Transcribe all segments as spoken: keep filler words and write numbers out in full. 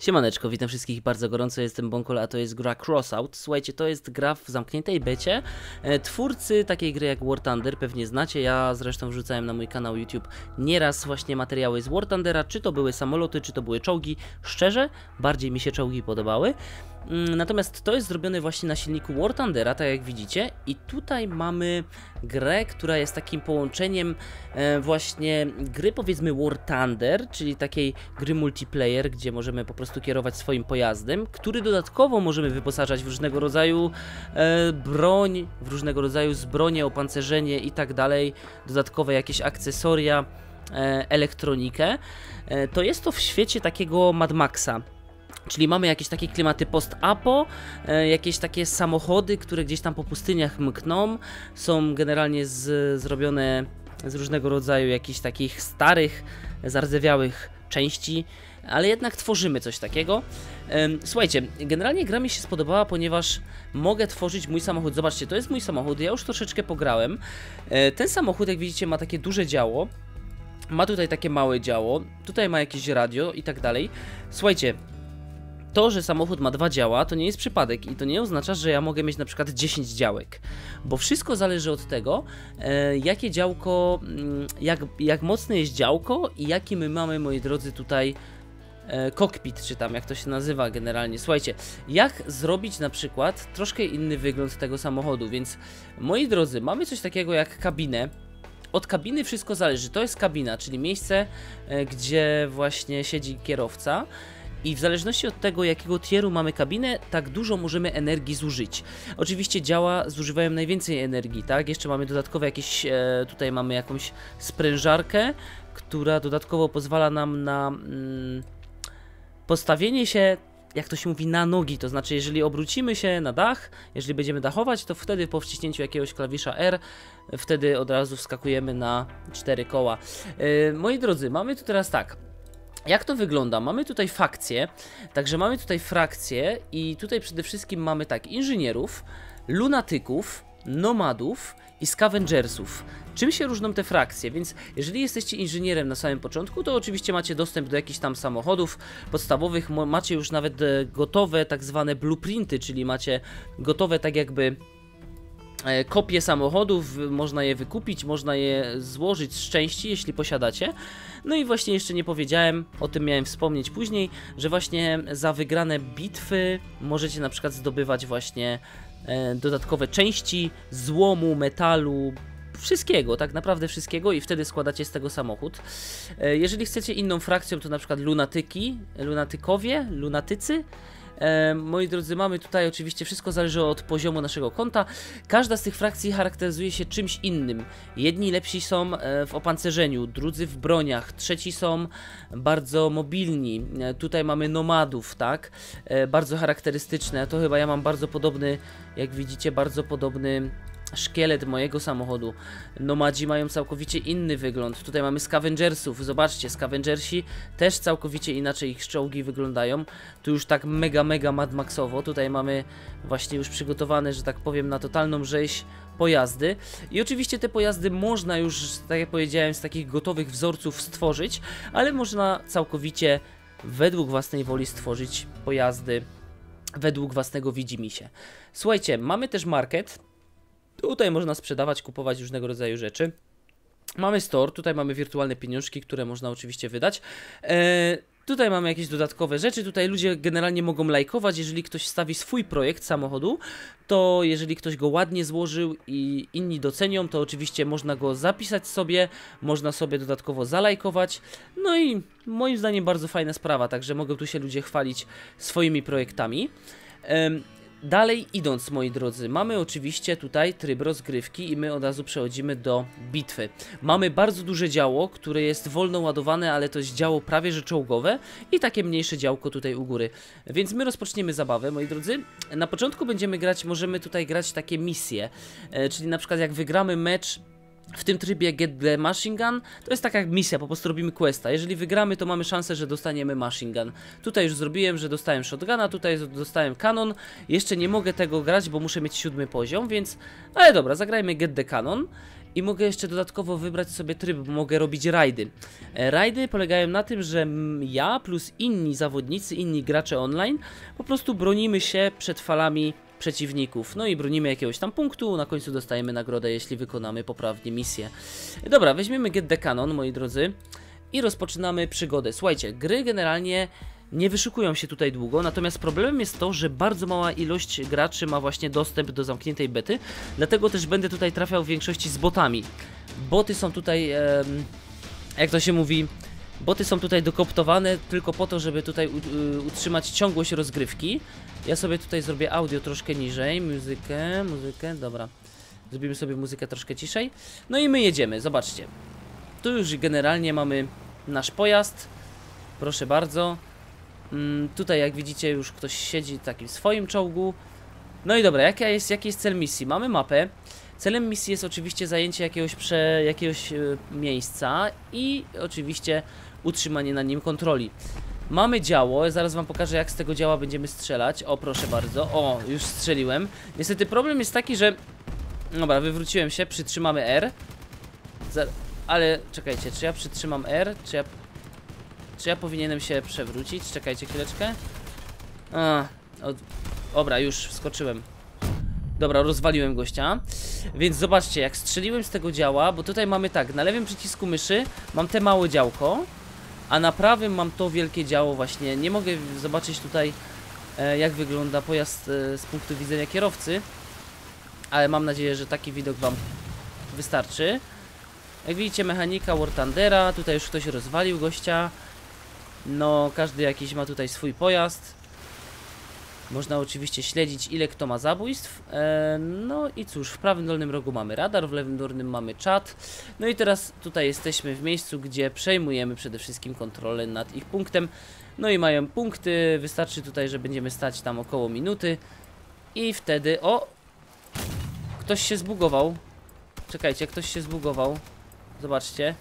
Siemaneczko, witam wszystkich bardzo gorąco, jestem Bonkol, a to jest gra Crossout. Słuchajcie, to jest gra w zamkniętej becie. E, twórcy takiej gry jak War Thunder pewnie znacie, ja zresztą wrzucałem na mój kanał YouTube nieraz właśnie materiały z War Thundera, czy to były samoloty, czy to były czołgi. Szczerze, bardziej mi się czołgi podobały. Natomiast to jest zrobione właśnie na silniku War Thundera, tak jak widzicie, i tutaj mamy grę, która jest takim połączeniem e, właśnie gry, powiedzmy, War Thunder, czyli takiej gry multiplayer, gdzie możemy po prostu kierować swoim pojazdem, który dodatkowo możemy wyposażać w różnego rodzaju e, broń, w różnego rodzaju zbronie, opancerzenie i tak dalej, dodatkowe jakieś akcesoria, e, elektronikę. E, to jest to w świecie takiego Mad Maxa. Czyli mamy jakieś takie klimaty post-apo, e, jakieś takie samochody, które gdzieś tam po pustyniach mkną, są generalnie z, zrobione z różnego rodzaju jakichś takich starych, zardzewiałych części, ale jednak tworzymy coś takiego. E, słuchajcie, generalnie gra mi się spodobała, ponieważ mogę tworzyć mój samochód. Zobaczcie, to jest mój samochód, ja już troszeczkę pograłem. E, ten samochód, jak widzicie, ma takie duże działo, ma tutaj takie małe działo, tutaj ma jakieś radio i tak dalej. Słuchajcie, to, że samochód ma dwa działa, to nie jest przypadek i to nie oznacza, że ja mogę mieć na przykład dziesięć działek, bo wszystko zależy od tego, e, jakie działko, jak, jak mocne jest działko i jaki my mamy, moi drodzy, tutaj e, kokpit, czy tam jak to się nazywa generalnie. Słuchajcie, jak zrobić na przykład troszkę inny wygląd tego samochodu, więc moi drodzy, mamy coś takiego jak kabinę. Od kabiny wszystko zależy, to jest kabina, czyli miejsce, e, gdzie właśnie siedzi kierowca. I w zależności od tego, jakiego tieru mamy kabinę, tak dużo możemy energii zużyć. Oczywiście działa zużywają najwięcej energii, tak? Jeszcze mamy dodatkowe jakieś, e, tutaj mamy jakąś sprężarkę, która dodatkowo pozwala nam na mm, postawienie się, jak to się mówi, na nogi. To znaczy, jeżeli obrócimy się na dach, jeżeli będziemy dachować, to wtedy po wciśnięciu jakiegoś klawisza R, wtedy od razu wskakujemy na cztery koła. E, moi drodzy, mamy tu teraz tak. Jak to wygląda? Mamy tutaj fakcje, także mamy tutaj frakcje i tutaj przede wszystkim mamy tak, inżynierów, lunatyków, nomadów i scavengersów. Czym się różnią te frakcje? Więc jeżeli jesteście inżynierem na samym początku, to oczywiście macie dostęp do jakichś tam samochodów podstawowych, macie już nawet gotowe tak zwane blueprinty, czyli macie gotowe tak jakby kopie samochodów, można je wykupić, można je złożyć z części, jeśli posiadacie. No i właśnie jeszcze nie powiedziałem, o tym miałem wspomnieć później, że właśnie za wygrane bitwy możecie na przykład zdobywać właśnie e, dodatkowe części złomu, metalu, wszystkiego, tak naprawdę wszystkiego, i wtedy składacie z tego samochód. E, jeżeli chcecie inną frakcją, to na przykład lunatyki, lunatykowie, lunatycy. E, moi drodzy, mamy tutaj oczywiście wszystko zależy od poziomu naszego konta. Każda z tych frakcji charakteryzuje się czymś innym. Jedni lepsi są e, w opancerzeniu, drudzy w broniach, trzeci są bardzo mobilni. E, tutaj mamy nomadów, tak? E, bardzo charakterystyczne. To chyba ja mam bardzo podobny, jak widzicie, bardzo podobny szkielet mojego samochodu. Nomadzi mają całkowicie inny wygląd. Tutaj mamy scavengersów. Zobaczcie, scavengersi też całkowicie inaczej ich czołgi wyglądają. Tu już tak mega, mega Mad Maxowo. Tutaj mamy właśnie już przygotowane, że tak powiem, na totalną rzeź pojazdy. I oczywiście te pojazdy można już, tak jak powiedziałem, z takich gotowych wzorców stworzyć, ale można całkowicie według własnej woli stworzyć pojazdy według własnego widzimisię. Słuchajcie, mamy też market. Tutaj można sprzedawać, kupować różnego rodzaju rzeczy. Mamy store, tutaj mamy wirtualne pieniążki, które można oczywiście wydać. Eee, tutaj mamy jakieś dodatkowe rzeczy, tutaj ludzie generalnie mogą lajkować, jeżeli ktoś wstawi swój projekt samochodu, to jeżeli ktoś go ładnie złożył i inni docenią, to oczywiście można go zapisać sobie, można sobie dodatkowo zalajkować. No i moim zdaniem bardzo fajna sprawa, także mogą tu się ludzie chwalić swoimi projektami. Eee, Dalej idąc, moi drodzy, mamy oczywiście tutaj tryb rozgrywki i my od razu przechodzimy do bitwy. Mamy bardzo duże działo, które jest wolno ładowane, ale to jest działo prawie że czołgowe i takie mniejsze działko tutaj u góry. Więc my rozpoczniemy zabawę, moi drodzy. Na początku będziemy grać, możemy tutaj grać takie misje, e, czyli na przykład jak wygramy mecz w tym trybie Get the Machine Gun, to jest taka jak misja, po prostu robimy questa. Jeżeli wygramy, to mamy szansę, że dostaniemy Machine Gun. Tutaj już zrobiłem, że dostałem shotguna, tutaj dostałem kanon. Jeszcze nie mogę tego grać, bo muszę mieć siódmy poziom, więc... Ale dobra, zagrajmy Get the Cannon. I mogę jeszcze dodatkowo wybrać sobie tryb, bo mogę robić rajdy. E, rajdy polegają na tym, że ja plus inni zawodnicy, inni gracze online po prostu bronimy się przed falami przeciwników. No i bronimy jakiegoś tam punktu, na końcu dostajemy nagrodę, jeśli wykonamy poprawnie misję. Dobra, weźmiemy Get the Cannon, moi drodzy, i rozpoczynamy przygodę. Słuchajcie, gry generalnie nie wyszukują się tutaj długo, natomiast problemem jest to, że bardzo mała ilość graczy ma właśnie dostęp do zamkniętej bety, dlatego też będę tutaj trafiał w większości z botami. Boty są tutaj, e, jak to się mówi, boty są tutaj dokoptowane tylko po to, żeby tutaj u, utrzymać ciągłość rozgrywki. Ja sobie tutaj zrobię audio troszkę niżej, muzykę, muzykę, dobra. Zrobimy sobie muzykę troszkę ciszej. No i my jedziemy, zobaczcie. Tu już generalnie mamy nasz pojazd, proszę bardzo. Tutaj jak widzicie już ktoś siedzi w takim swoim czołgu. No i dobra, jaka jest, jaki jest cel misji? Mamy mapę. Celem misji jest oczywiście zajęcie jakiegoś, prze, jakiegoś y, miejsca i oczywiście utrzymanie na nim kontroli. Mamy działo, zaraz wam pokażę jak z tego działa będziemy strzelać. O proszę bardzo, o już strzeliłem. Niestety problem jest taki, że... Dobra, wywróciłem się, przytrzymamy R. Zar... Ale czekajcie, czy ja przytrzymam R, czy ja... Czy ja powinienem się przewrócić? Czekajcie chwileczkę. A, od... Dobra, już wskoczyłem. Dobra, rozwaliłem gościa. Więc zobaczcie, jak strzeliłem z tego działa, bo tutaj mamy tak, na lewym przycisku myszy mam te małe działko, a na prawym mam to wielkie działo właśnie. Nie mogę zobaczyć tutaj e, jak wygląda pojazd e, z punktu widzenia kierowcy, ale mam nadzieję, że taki widok wam wystarczy. Jak widzicie, mechanika War Thundera, tutaj już ktoś rozwalił gościa. No, każdy jakiś ma tutaj swój pojazd. Można oczywiście śledzić, ile kto ma zabójstw. Eee, no i cóż, w prawym dolnym rogu mamy radar, w lewym dolnym mamy czat. No i teraz tutaj jesteśmy w miejscu, gdzie przejmujemy przede wszystkim kontrolę nad ich punktem. No i mają punkty, wystarczy tutaj, że będziemy stać tam około minuty. I wtedy, o! Ktoś się zbugował. Czekajcie, ktoś się zbugował. Zobaczcie.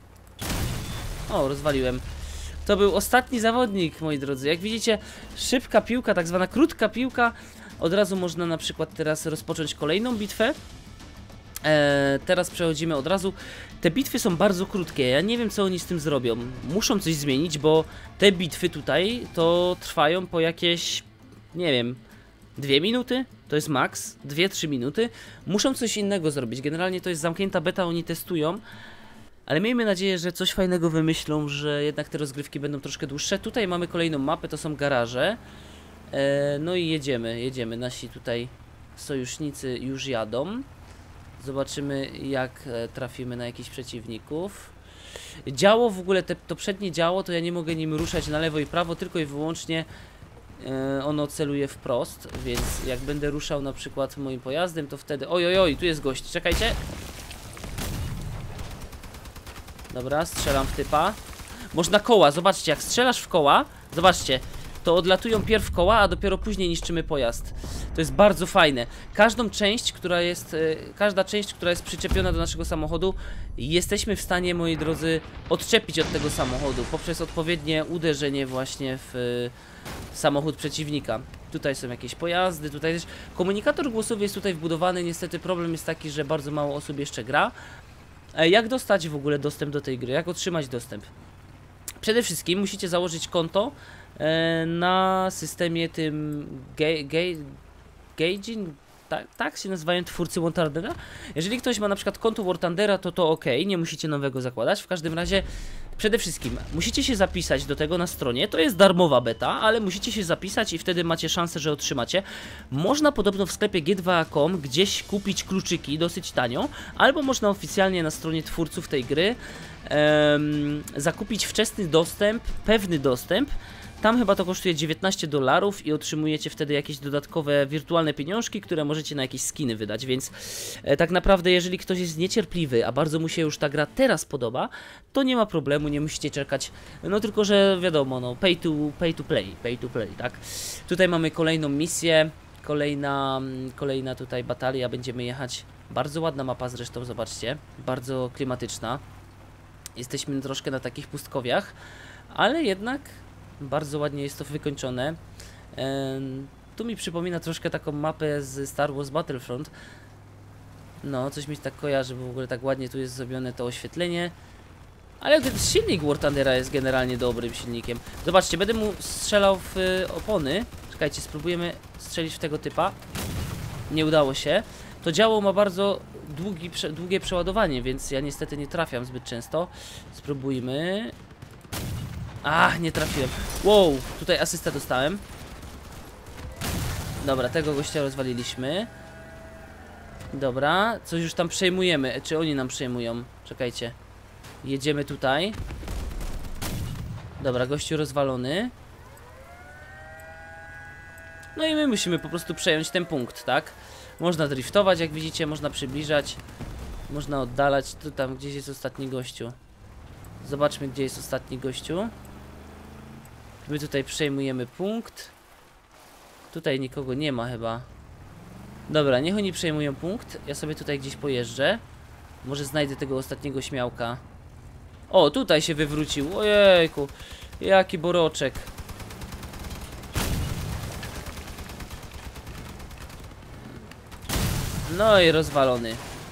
O, rozwaliłem. To był ostatni zawodnik, moi drodzy. Jak widzicie, szybka piłka, tak zwana krótka piłka. Od razu można na przykład teraz rozpocząć kolejną bitwę. Eee, teraz przechodzimy od razu. Te bitwy są bardzo krótkie. Ja nie wiem, co oni z tym zrobią. Muszą coś zmienić, bo te bitwy tutaj to trwają po jakieś, nie wiem, dwie minuty. To jest maks. dwie trzy minuty. Muszą coś innego zrobić. Generalnie to jest zamknięta beta, oni testują. Ale miejmy nadzieję, że coś fajnego wymyślą, że jednak te rozgrywki będą troszkę dłuższe. Tutaj mamy kolejną mapę, to są garaże. E, no i jedziemy, jedziemy. Nasi tutaj sojusznicy już jadą. Zobaczymy, jak trafimy na jakichś przeciwników. Działo w ogóle, te, to przednie działo, to ja nie mogę nim ruszać na lewo i prawo, tylko i wyłącznie e, ono celuje wprost. Więc jak będę ruszał na przykład moim pojazdem, to wtedy... Oj, oj, oj, tu jest gość, czekajcie. Dobra, strzelam w typa. Można koła, zobaczcie, jak strzelasz w koła, zobaczcie, to odlatują pierw koła, a dopiero później niszczymy pojazd. To jest bardzo fajne. Każdą część, która jest, yy, każda część, która jest przyczepiona do naszego samochodu, jesteśmy w stanie, moi drodzy, odczepić od tego samochodu poprzez odpowiednie uderzenie właśnie w yy, samochód przeciwnika. Tutaj są jakieś pojazdy, tutaj też komunikator głosowy jest tutaj wbudowany. Niestety problem jest taki, że bardzo mało osób jeszcze gra. Jak dostać w ogóle dostęp do tej gry? Jak otrzymać dostęp? Przede wszystkim musicie założyć konto e, na systemie tym Gaijin, tak, tak się nazywają twórcy War Thundera. Jeżeli ktoś ma na przykład konto War Thundera, to to ok, nie musicie nowego zakładać. W każdym razie, przede wszystkim musicie się zapisać do tego na stronie. To jest darmowa beta, ale musicie się zapisać i wtedy macie szansę, że otrzymacie. Można podobno w sklepie G dwa kropka com gdzieś kupić kluczyki dosyć tanio, albo można oficjalnie na stronie twórców tej gry um, zakupić wczesny dostęp, pewny dostęp. Tam chyba to kosztuje dziewiętnaście dolarów i otrzymujecie wtedy jakieś dodatkowe wirtualne pieniążki, które możecie na jakieś skiny wydać, więc e, tak naprawdę jeżeli ktoś jest niecierpliwy, a bardzo mu się już ta gra teraz podoba, to nie ma problemu, nie musicie czekać, no tylko że wiadomo, no pay to, pay to play, pay to play, tak. Tutaj mamy kolejną misję, kolejna, kolejna tutaj batalia, będziemy jechać, bardzo ładna mapa zresztą, zobaczcie, bardzo klimatyczna, jesteśmy troszkę na takich pustkowiach, ale jednak bardzo ładnie jest to wykończone. Ehm, tu mi przypomina troszkę taką mapę z Star Wars Battlefront. No, coś mi tak kojarzy, bo w ogóle tak ładnie tu jest zrobione to oświetlenie. Ale ten silnik War Thundera jest generalnie dobrym silnikiem. Zobaczcie, będę mu strzelał w y, opony. Czekajcie, spróbujemy strzelić w tego typa. Nie udało się. To działo ma bardzo długi, prze, długie przeładowanie, więc ja niestety nie trafiam zbyt często. Spróbujmy. Ach, nie trafiłem. Wow, tutaj asystę dostałem. Dobra, tego gościa rozwaliliśmy. Dobra, coś już tam przejmujemy. Czy oni nam przejmują? Czekajcie. Jedziemy tutaj. Dobra, gościu rozwalony. No i my musimy po prostu przejąć ten punkt, tak? Można driftować, jak widzicie, można przybliżać. Można oddalać. Tu tam gdzieś jest ostatni gościu. Zobaczmy, gdzie jest ostatni gościu. My tutaj przejmujemy punkt. Tutaj nikogo nie ma chyba. Dobra, niech oni przejmują punkt. Ja sobie tutaj gdzieś pojeżdżę. Może znajdę tego ostatniego śmiałka. O, tutaj się wywrócił. Ojejku, jaki boroczek. No i rozwalony.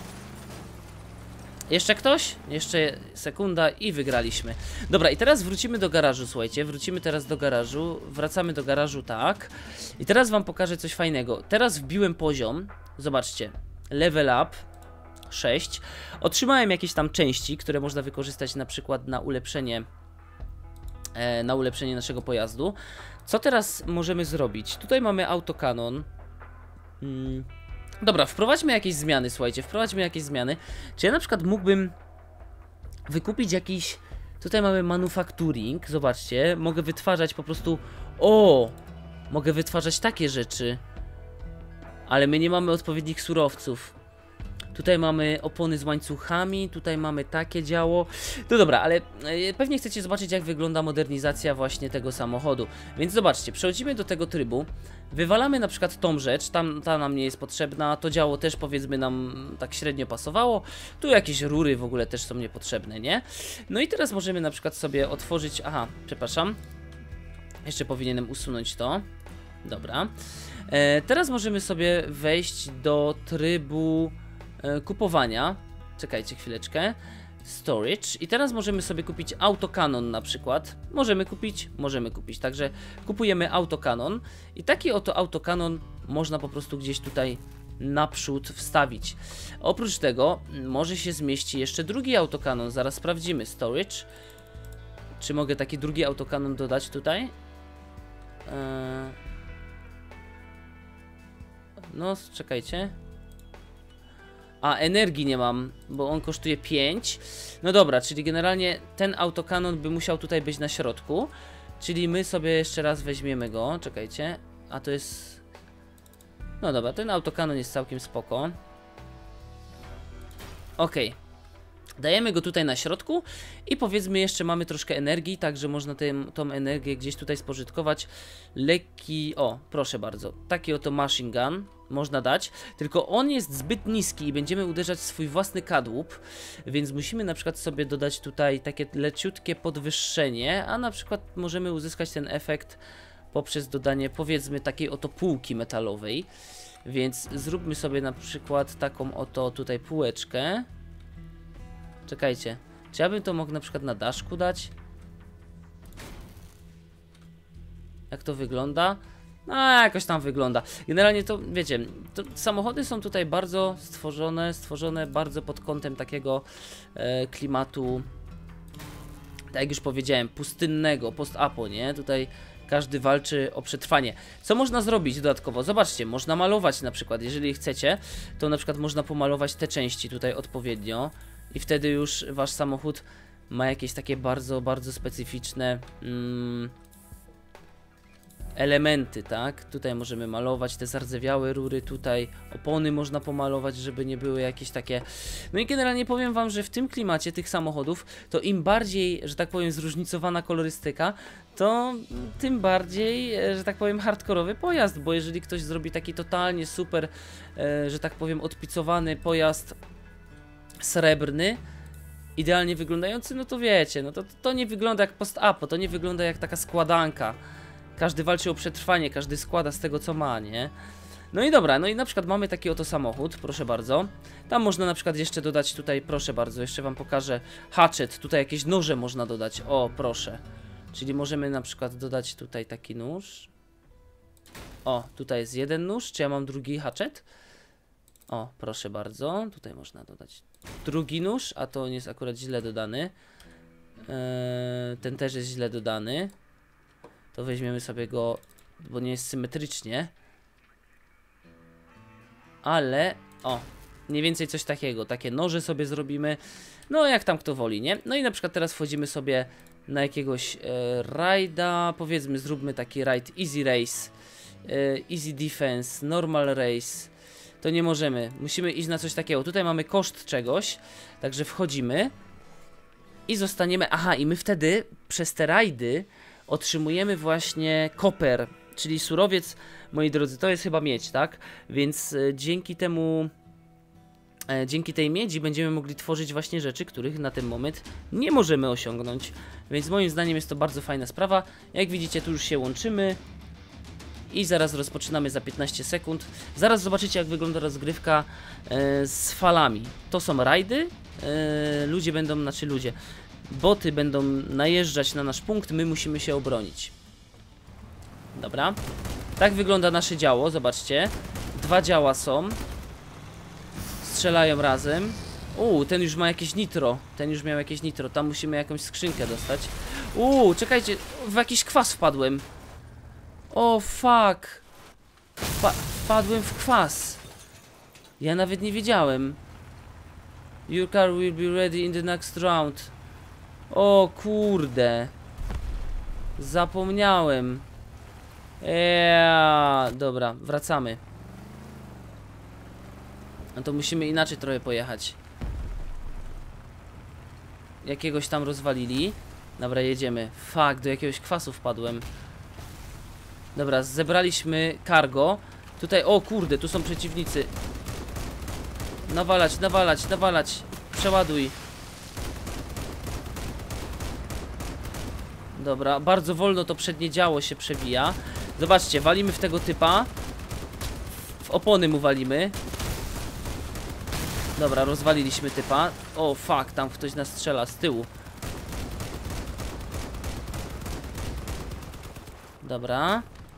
Jeszcze ktoś? Jeszcze sekunda i wygraliśmy. Dobra, i teraz wrócimy do garażu, słuchajcie. Wrócimy teraz do garażu. Wracamy do garażu, tak. I teraz wam pokażę coś fajnego. Teraz wbiłem poziom. Zobaczcie. Level up sześć. Otrzymałem jakieś tam części, które można wykorzystać na przykład na ulepszenie e, na ulepszenie naszego pojazdu. Co teraz możemy zrobić? Tutaj mamy autokanon. Hmm. Dobra, wprowadźmy jakieś zmiany, słuchajcie, wprowadźmy jakieś zmiany. Czy ja na przykład mógłbym wykupić jakiś... Tutaj mamy manufacturing, zobaczcie. Mogę wytwarzać po prostu... O! Mogę wytwarzać takie rzeczy. Ale my nie mamy odpowiednich surowców. Tutaj mamy opony z łańcuchami, tutaj mamy takie działo. No dobra, ale pewnie chcecie zobaczyć, jak wygląda modernizacja właśnie tego samochodu. Więc zobaczcie, przechodzimy do tego trybu. Wywalamy na przykład tą rzecz, tam, ta nam nie jest potrzebna. To działo też powiedzmy nam tak średnio pasowało. Tu jakieś rury w ogóle też są niepotrzebne, nie? No i teraz możemy na przykład sobie otworzyć... Aha, przepraszam. Jeszcze powinienem usunąć to. Dobra. E, teraz możemy sobie wejść do trybu... kupowania. Czekajcie chwileczkę. Storage. I teraz możemy sobie kupić autokanon na przykład. Możemy kupić, możemy kupić. Także kupujemy autokanon. I taki oto autokanon można po prostu gdzieś tutaj naprzód wstawić. Oprócz tego może się zmieści jeszcze drugi autokanon. Zaraz sprawdzimy. Storage. Czy mogę taki drugi autokanon dodać tutaj? Eee... No, czekajcie. A, energii nie mam, bo on kosztuje pięć. No dobra, czyli generalnie ten autokanon by musiał tutaj być na środku. Czyli my sobie jeszcze raz weźmiemy go. Czekajcie. A to jest... No dobra, ten autokanon jest całkiem spoko. Okej. Okay. Dajemy go tutaj na środku i powiedzmy jeszcze mamy troszkę energii, także można tę, tą energię gdzieś tutaj spożytkować. Lekki, o proszę bardzo, taki oto machine gun można dać, tylko on jest zbyt niski i będziemy uderzać w swój własny kadłub, więc musimy na przykład sobie dodać tutaj takie leciutkie podwyższenie, a na przykład możemy uzyskać ten efekt poprzez dodanie powiedzmy takiej oto półki metalowej, więc zróbmy sobie na przykład taką oto tutaj półeczkę. Czekajcie, czy ja bym to mógł na przykład na daszku dać? Jak to wygląda? No, jakoś tam wygląda. Generalnie to, wiecie, to samochody są tutaj bardzo stworzone, stworzone bardzo pod kątem takiego e, klimatu, tak jak już powiedziałem, pustynnego, post-apo, nie? Tutaj każdy walczy o przetrwanie. Co można zrobić dodatkowo? Zobaczcie, można malować na przykład, jeżeli chcecie, to na przykład można pomalować te części tutaj odpowiednio. I wtedy już wasz samochód ma jakieś takie bardzo, bardzo specyficzne mm, elementy, tak? Tutaj możemy malować te zardzewiałe rury, tutaj opony można pomalować, żeby nie były jakieś takie... No i generalnie powiem wam, że w tym klimacie tych samochodów, to im bardziej, że tak powiem, zróżnicowana kolorystyka, to tym bardziej, że tak powiem, hardkorowy pojazd, bo jeżeli ktoś zrobi taki totalnie super, że tak powiem, odpicowany pojazd srebrny, idealnie wyglądający, no to wiecie, no to, to nie wygląda jak post-apo, to nie wygląda jak taka składanka. Każdy walczy o przetrwanie, każdy składa z tego co ma, nie? No i dobra, no i na przykład mamy taki oto samochód, proszę bardzo. Tam można na przykład jeszcze dodać tutaj, proszę bardzo, jeszcze wam pokażę hatchet, tutaj jakieś noże można dodać, o proszę. Czyli możemy na przykład dodać tutaj taki nóż. O, tutaj jest jeden nóż, czy ja mam drugi hatchet? O, proszę bardzo, tutaj można dodać drugi nóż, a to on jest akurat źle dodany. Eee, ten też jest źle dodany. To weźmiemy sobie go, bo nie jest symetrycznie. Ale, o, mniej więcej coś takiego, takie noże sobie zrobimy. No jak tam kto woli, nie? No i na przykład teraz wchodzimy sobie na jakiegoś e, rajda. Powiedzmy, zróbmy taki raid Easy Race, e, Easy Defense, Normal Race. To nie możemy, musimy iść na coś takiego. Tutaj mamy koszt czegoś, także wchodzimy i zostaniemy, aha, i my wtedy przez te rajdy otrzymujemy właśnie koper, czyli surowiec, moi drodzy, to jest chyba miedź, tak? Więc e, dzięki temu, e, dzięki tej miedzi będziemy mogli tworzyć właśnie rzeczy, których na ten moment nie możemy osiągnąć. Więc moim zdaniem jest to bardzo fajna sprawa. Jak widzicie, tu już się łączymy. I zaraz rozpoczynamy za piętnaście sekund. Zaraz zobaczycie, jak wygląda rozgrywka e, z falami. To są rajdy. E, ludzie będą, znaczy ludzie, boty będą najeżdżać na nasz punkt. My musimy się obronić. Dobra. Tak wygląda nasze działo, zobaczcie. Dwa działa są. Strzelają razem. Uuu, ten już ma jakieś nitro. Ten już miał jakieś nitro. Tam musimy jakąś skrzynkę dostać. Uuu, czekajcie, w jakiś kwas wpadłem. O, fuck. Wpa wpadłem w kwas. Ja nawet nie wiedziałem. Your car will be ready in the next round. O kurde. Zapomniałem. Eee, dobra, wracamy. No to musimy inaczej trochę pojechać. Jakiegoś tam rozwalili. Dobra, jedziemy. Fuck, do jakiegoś kwasu wpadłem. Dobra, zebraliśmy cargo. Tutaj, o kurde, tu są przeciwnicy. Nawalać, nawalać, nawalać. Przeładuj. Dobra, bardzo wolno to przednie działo się przewija. Zobaczcie, walimy w tego typa. W opony mu walimy. Dobra, rozwaliliśmy typa. O fuck, tam ktoś nas strzela z tyłu. Dobra.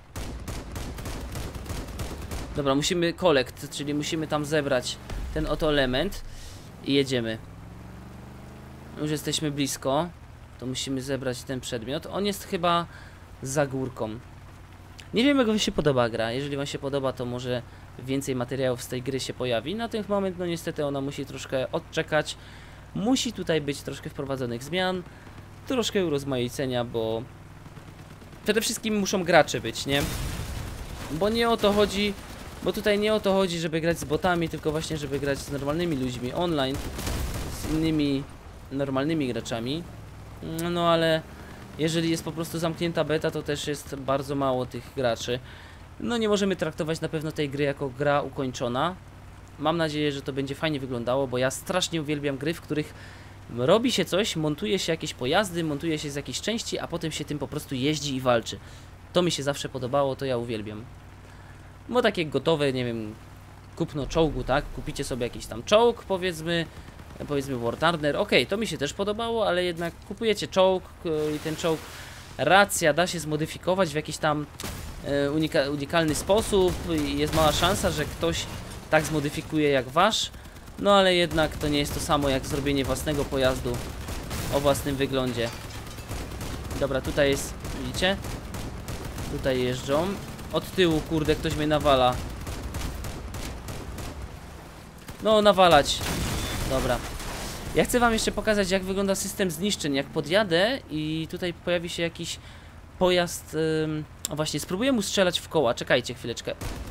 Dobra, musimy collect, czyli musimy tam zebrać ten oto element. I jedziemy. Już jesteśmy blisko. To musimy zebrać ten przedmiot. On jest chyba za górką. Nie wiem, jak wam się podoba gra. Jeżeli wam się podoba, to może więcej materiałów z tej gry się pojawi. Na ten moment, no niestety, ona musi troszkę odczekać. Musi tutaj być troszkę wprowadzonych zmian. Troszkę urozmaicenia, bo przede wszystkim muszą gracze być, nie? Bo nie o to chodzi, bo tutaj nie o to chodzi, żeby grać z botami, tylko właśnie, żeby grać z normalnymi ludźmi online, z innymi normalnymi graczami. No ale jeżeli jest po prostu zamknięta beta, to też jest bardzo mało tych graczy. No nie możemy traktować na pewno tej gry jako gra ukończona. Mam nadzieję, że to będzie fajnie wyglądało, bo ja strasznie uwielbiam gry, w których robi się coś, montuje się jakieś pojazdy, montuje się z jakiejś części, a potem się tym po prostu jeździ i walczy. To mi się zawsze podobało, to ja uwielbiam. Bo takie gotowe, nie wiem, kupno czołgu, tak? Kupicie sobie jakiś tam czołg, powiedzmy, powiedzmy War Thunder, ok, to mi się też podobało, ale jednak kupujecie czołg i ten czołg, racja, da się zmodyfikować w jakiś tam e, unika unikalny sposób i jest mała szansa, że ktoś tak zmodyfikuje jak wasz, no ale jednak to nie jest to samo jak zrobienie własnego pojazdu o własnym wyglądzie. Dobra, tutaj jest, widzicie? Tutaj jeżdżą. Od tyłu, kurde, ktoś mnie nawala. No, nawalać. Dobra. Ja chcę wam jeszcze pokazać, jak wygląda system zniszczeń. Jak podjadę i tutaj pojawi się jakiś pojazd. Ym... O właśnie, spróbuję mu strzelać w koła. Czekajcie chwileczkę.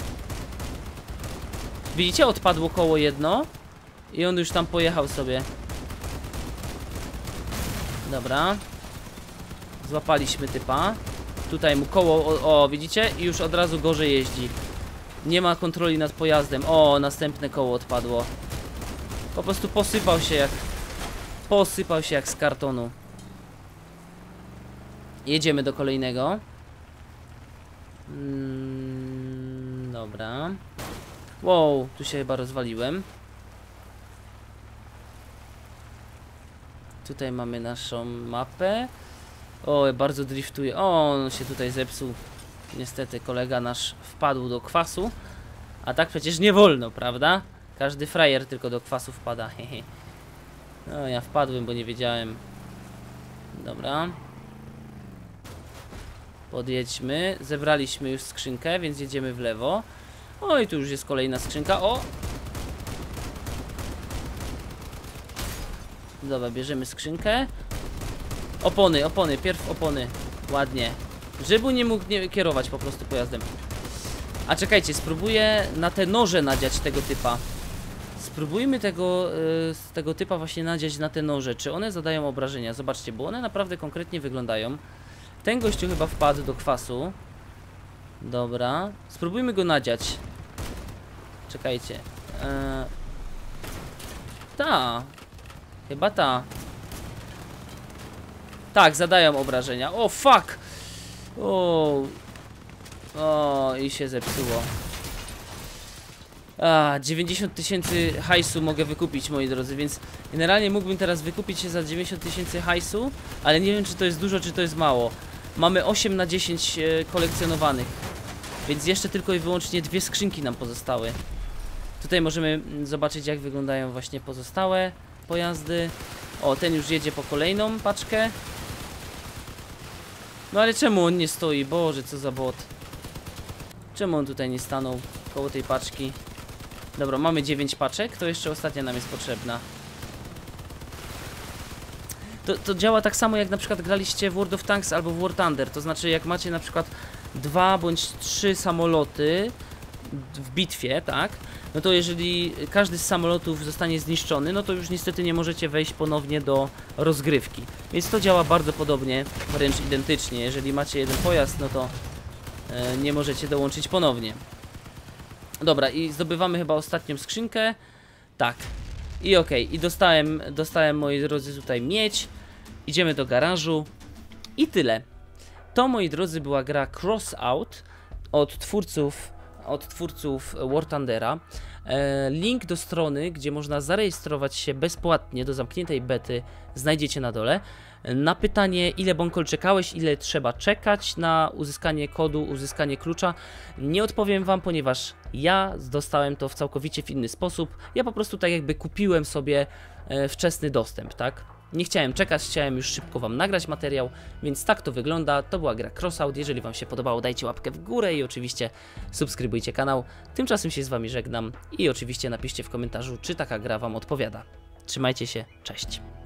Widzicie? Odpadło koło jedno. I on już tam pojechał sobie. Dobra. Złapaliśmy typa. Tutaj mu koło, o, o, widzicie? I już od razu gorzej jeździ. Nie ma kontroli nad pojazdem. O, następne koło odpadło. Po prostu posypał się jak... Posypał się jak z kartonu. Jedziemy do kolejnego. Mm, dobra. Wow, tu się chyba rozwaliłem. Tutaj mamy naszą mapę. O, bardzo driftuje. O, on się tutaj zepsuł. Niestety kolega nasz wpadł do kwasu. A tak przecież nie wolno, prawda? Każdy frajer tylko do kwasu wpada. Hehe. No, ja wpadłem, bo nie wiedziałem. Dobra. Podjedźmy. Zebraliśmy już skrzynkę, więc jedziemy w lewo. O, i tu już jest kolejna skrzynka. O! Dobra, bierzemy skrzynkę. Opony, opony, pierw opony. Ładnie. Żeby nie mógł nie kierować po prostu pojazdem. A czekajcie, spróbuję na te noże nadziać tego typa. Spróbujmy tego, yy, z tego typa właśnie nadziać na te noże. Czy one zadają obrażenia? Zobaczcie, bo one naprawdę konkretnie wyglądają. Ten gościu chyba wpadł do kwasu. Dobra. Spróbujmy go nadziać. Czekajcie. Yy... Ta. Chyba ta. Tak, zadają obrażenia. O, fuck! O, o i się zepsuło. A, dziewięćdziesiąt tysięcy hajsu mogę wykupić, moi drodzy, więc generalnie mógłbym teraz wykupić się za dziewięćdziesiąt tysięcy hajsu, ale nie wiem, czy to jest dużo, czy to jest mało. Mamy osiem na dziesięć e, kolekcjonowanych, więc jeszcze tylko i wyłącznie dwie skrzynki nam pozostały. Tutaj możemy zobaczyć, jak wyglądają właśnie pozostałe pojazdy. O, ten już jedzie po kolejną paczkę. No ale czemu on nie stoi? Boże, co za bot. Czemu on tutaj nie stanął koło tej paczki? Dobra, mamy dziewięć paczek, to jeszcze ostatnia nam jest potrzebna. To, to działa tak samo, jak na przykład graliście w World of Tanks albo w War Thunder. To znaczy, jak macie na przykład dwa bądź trzy samoloty w bitwie, tak? No to jeżeli każdy z samolotów zostanie zniszczony, no to już niestety nie możecie wejść ponownie do rozgrywki. Więc to działa bardzo podobnie, wręcz identycznie. Jeżeli macie jeden pojazd, no to e, nie możecie dołączyć ponownie. Dobra, i zdobywamy chyba ostatnią skrzynkę. Tak. I okej, okay. I dostałem, dostałem, moi drodzy, tutaj miedź. Idziemy do garażu. I tyle. To, moi drodzy, była gra Crossout od twórców od twórców War Thundera. E, link do strony, gdzie można zarejestrować się bezpłatnie do zamkniętej bety, znajdziecie na dole. Na pytanie, ile Bonkol czekałeś, ile trzeba czekać na uzyskanie kodu, uzyskanie klucza, nie odpowiem wam, ponieważ ja dostałem to w całkowicie w inny sposób. Ja po prostu tak jakby kupiłem sobie e, wczesny dostęp, tak? Nie chciałem czekać, chciałem już szybko wam nagrać materiał, więc tak to wygląda. To była gra Crossout. Jeżeli wam się podobało, dajcie łapkę w górę i oczywiście subskrybujcie kanał. Tymczasem się z wami żegnam i oczywiście napiszcie w komentarzu, czy taka gra wam odpowiada. Trzymajcie się, cześć.